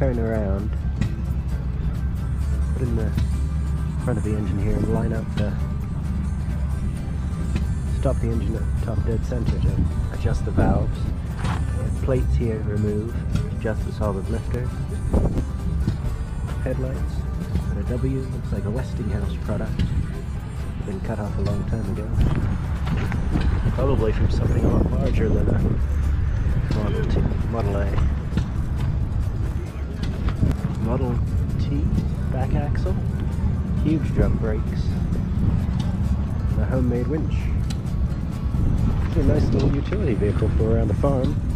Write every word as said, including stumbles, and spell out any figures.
turn around, put in the front of the engine here and line up the, stop the engine at top dead center to adjust the valves. Plates here to remove, adjust the solid lifters. Headlights, and a W, looks like a Westinghouse product. Been cut off a long time ago. Probably from something a lot larger than a Model T, Model A. Model T back axle, huge drum brakes, and a homemade winch. It's a nice little utility vehicle for around the farm.